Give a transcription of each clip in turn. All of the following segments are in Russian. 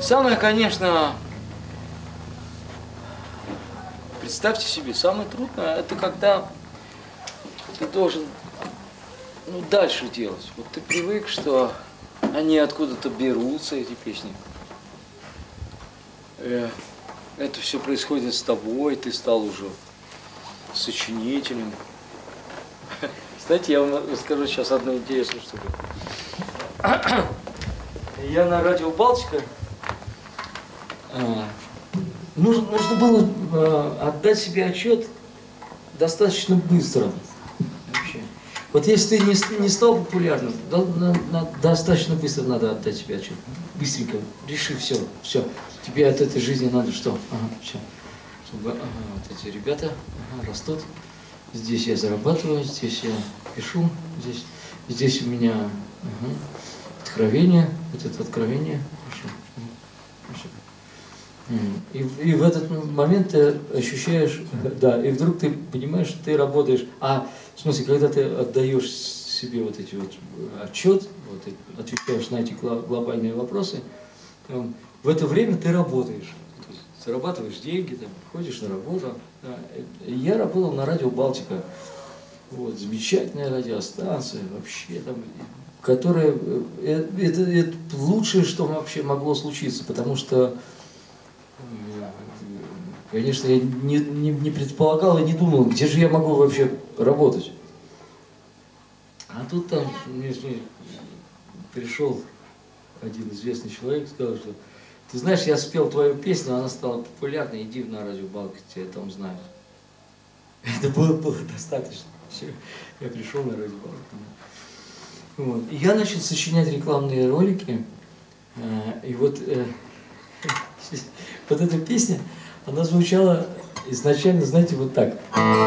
Самое, конечно, представьте себе, самое трудное, это когда ты должен, ну, дальше делать. Вот ты привык, что они откуда-то берутся, эти песни. Это все происходит с тобой, ты стал уже сочинителем. Знаете, я вам расскажу сейчас одну интересную штуку. Я на радио Балтика. Нужно было отдать себе отчет достаточно быстро. Вообще. Вот если ты не стал популярным, достаточно быстро надо отдать себе отчет. Быстренько, реши все. Тебе от этой жизни надо что? Ага, все. Чтобы, ага, вот эти ребята растут. Здесь я зарабатываю, здесь я пишу, здесь у меня откровение, вот это откровение. Хорошо. И в этот момент ты ощущаешь, да, и вдруг ты понимаешь, что ты работаешь. В смысле, когда ты отдаешь себе вот эти вот отчет, вот, и отвечаешь на эти глобальные вопросы, в это время ты работаешь. То есть зарабатываешь деньги, там, ходишь на работу. Да. Я работал на радио Балтика. Вот, замечательная радиостанция, вообще там, которая, это лучшее, что вообще могло случиться, потому что, конечно, я не предполагал и не думал, где же я могу вообще работать. А тут там пришел один известный человек, сказал, что ты знаешь, я спел твою песню, она стала популярной, иди на радио Балтика, тебя там знают. Это было достаточно. Все. Я пришел на радио Балтика. Вот. И я начал сочинять рекламные ролики. И вот эта песня, она звучала изначально, знаете, вот так.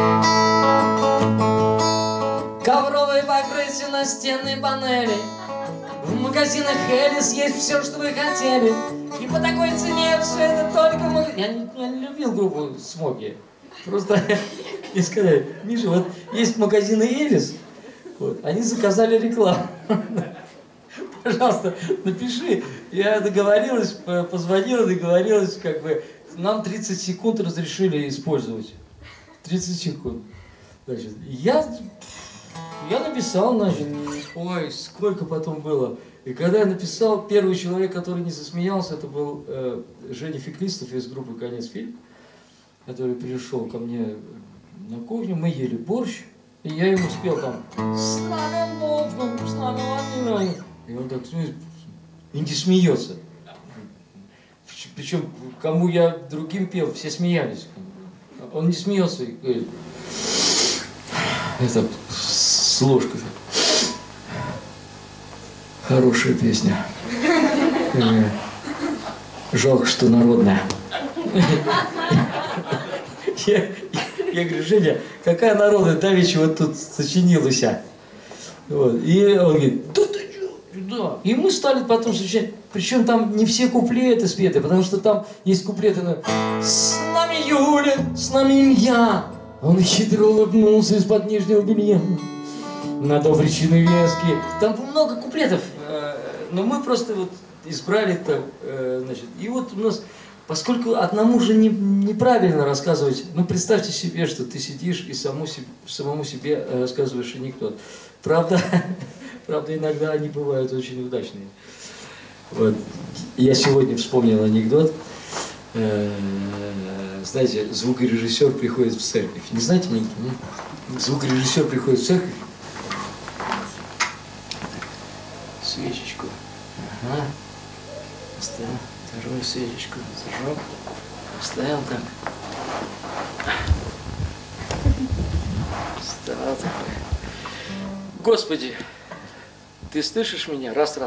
Ковровые покрытия, настенные панели. В магазинах Элис есть все, что вы хотели. И по такой цене все это только... Я не любил группу Смоки. Просто мне сказали, Миша, вот есть магазины Элис, вот, они заказали рекламу. Пожалуйста, напиши. Я договорилась, позвонила, договорилась, как бы, нам 30 секунд разрешили использовать. 30 секунд. Значит, я написал, значит, ой, сколько потом было. И когда я написал, первый человек, который не засмеялся, это был Женя Феклистов из группы «Конец фильм», который пришел ко мне на кухню, мы ели борщ, и я ему спел там «С нами Богом, с нами Владимиром». И он так, и не смеется. Причем, кому я другим пел, все смеялись. Он не смеется и говорит, это с ложкой. Хорошая песня. Жалко, что народная. Я говорю, Женя, какая народная, давеча вот тут сочинилась. Вот. И он говорит, да ты что? Да. И мы стали потом сочинять. Причем там не все куплеты спеты, потому что там есть куплеты. С нами Юля, с нами Илья. Он хитро улыбнулся из-под нижнего белья. На то причины веские. Там много куплетов. Но мы просто вот избрали так, значит. И вот у нас... Поскольку одному же неправильно рассказывать, ну представьте себе, что ты сидишь и самому себе рассказываешь анекдот. Правда, иногда они бывают очень удачные. Вот. Я сегодня вспомнил анекдот. Знаете, звукорежиссер приходит в церковь. Не знаете анекдот? Звукорежиссер приходит в церковь. Свечечку. Ага. Поставил. Вторую свечечку зажег, поставил так. Встал такой. Господи, ты слышишь меня? Раз.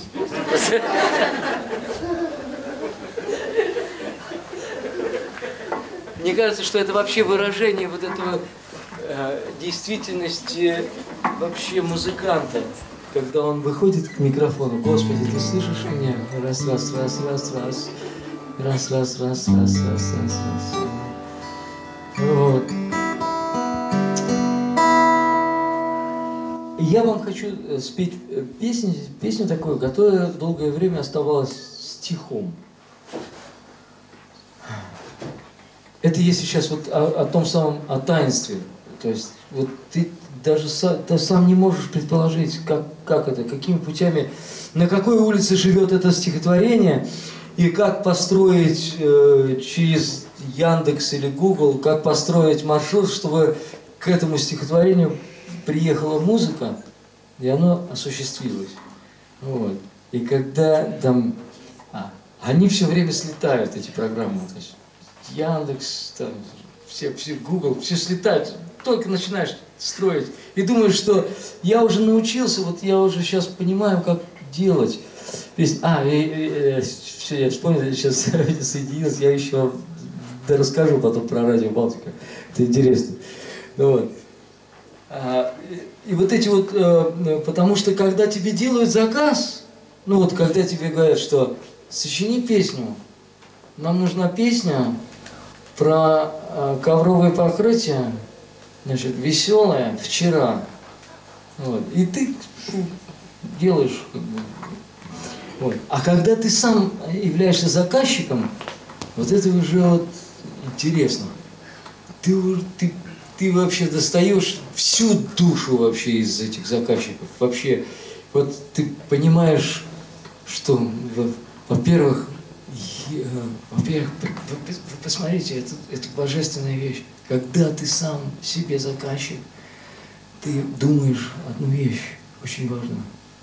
Мне кажется, что это вообще выражение вот этого действительности вообще музыканта. Когда он выходит к микрофону, Господи, ты слышишь меня? Раз. Вот. И я вам хочу спеть песню такую, которая долгое время оставалась стихом. Это если сейчас вот о том самом, о таинстве. То есть вот ты даже сам не можешь предположить, как это, какими путями, на какой улице живет это стихотворение, и как построить через Яндекс или Google, как построить маршрут, чтобы к этому стихотворению приехала музыка, и оно осуществилось. Вот. И когда там... они все время слетают, эти программы. То есть Яндекс, там, все Google, все слетают. Только начинаешь строить. И думаешь, что я уже научился, вот я уже сейчас понимаю, как делать. То есть, все, я вспомнил, я сейчас соединился, я еще расскажу потом про радио Балтика. Это интересно. Вот. И вот эти вот, потому что когда тебе делают заказ, ну вот когда тебе говорят, что сочини песню, нам нужна песня про ковровое покрытие, значит, веселая вчера. Вот. И ты делаешь, как бы. Вот. А когда ты сам являешься заказчиком, вот это уже вот интересно. Ты вообще достаешь всю душу вообще из этих заказчиков. Вообще, вот ты понимаешь, что, во-первых, вы посмотрите, это божественная вещь. Когда ты сам себе заказчик, ты думаешь одну вещь, очень важную.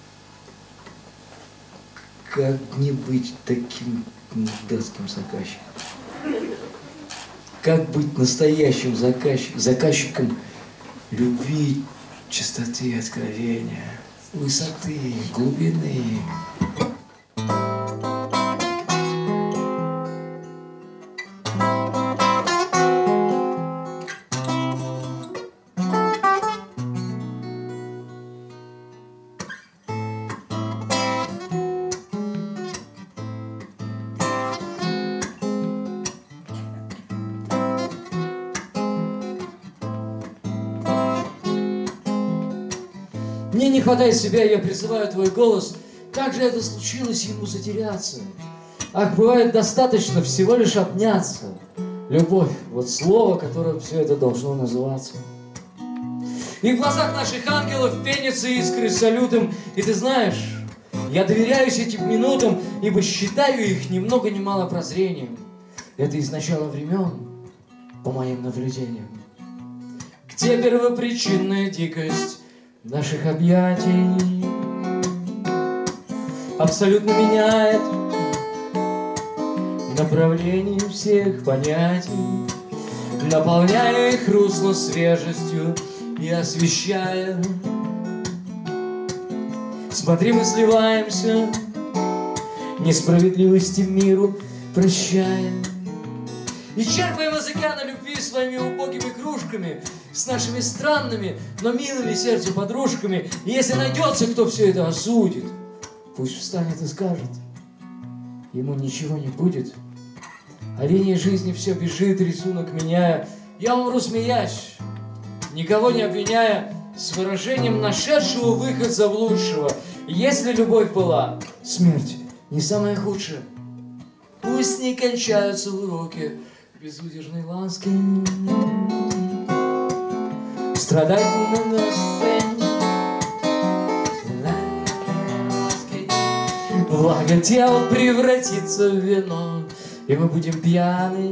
Как не быть таким датским заказчиком? Как быть настоящим заказчиком любви, чистоты, откровения, высоты, глубины? Мне не хватает себя, я призываю твой голос. Как же это случилось ему затеряться? Ах, бывает достаточно всего лишь обняться. Любовь, вот слово, которым все это должно называться. И в глазах наших ангелов пенятся искры салютом. И ты знаешь, я доверяюсь этим минутам, ибо считаю их ни много ни мало прозрением. Это из начала времен, по моим наблюдениям. Где первопричинная дикость наших объятий абсолютно меняет направление всех понятий, наполняя их русло свежестью и освещая. Смотри, мы сливаемся, несправедливости миру прощая, и черпаем из океана любви своими убогими кружками, с нашими странными, но милыми сердцу подружками. И если найдется, кто все это осудит, пусть встанет и скажет, ему ничего не будет. А линия жизни все бежит, рисунок меняя. Я умру, смеясь, никого не обвиняя, с выражением нашедшего выход за лучшего. Если любовь была, смерть не самая худшая. Пусть не кончаются уроки безудержной ласки. Страдать на сцене благо тело превратится в вино, и мы будем пьяны.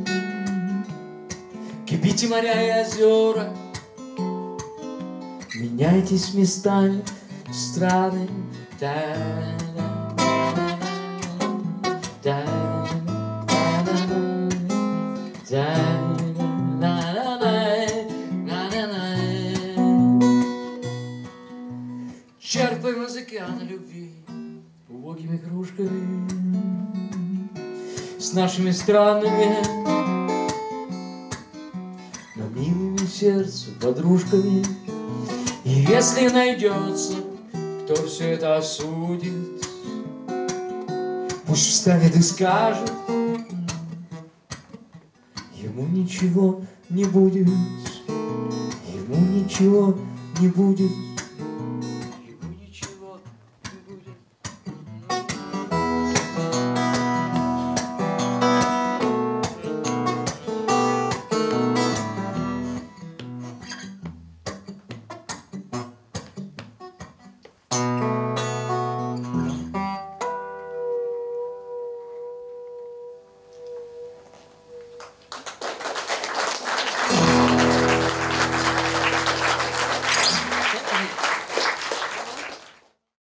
Кипите моря и озера, меняйтесь местами страны. Черпаем из океана любви убогими кружками, с нашими странными, но милыми сердцу подружками. И если найдется, кто все это осудит, пусть встанет и скажет, ему ничего не будет, ему ничего не будет.